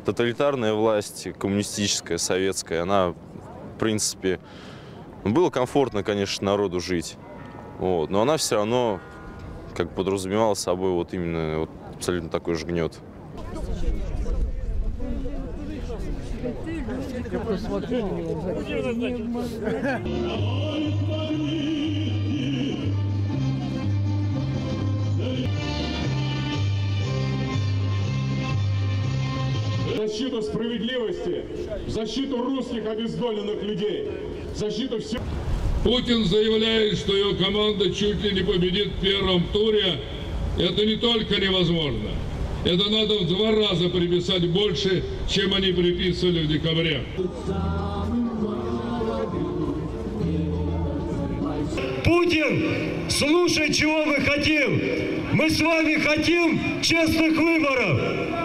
тоталитарная власть, коммунистическая, советская, она, в принципе, было комфортно, конечно, народу жить. Вот, но она все равно как подразумевала собой вот именно вот абсолютно такой же гнет. В защиту справедливости, в защиту русских обездоленных людей, в защиту всех. Путин заявляет, что его команда чуть ли не победит в первом туре. Это не только невозможно. Это надо в 2 раза приписать больше, чем они приписывали в декабре. Путин, слушай, чего мы хотим. Мы с вами хотим честных выборов.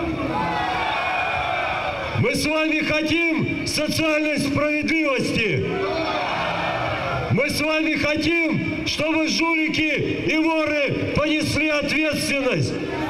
Мы с вами хотим социальной справедливости. Мы с вами хотим, чтобы жулики и воры понесли ответственность.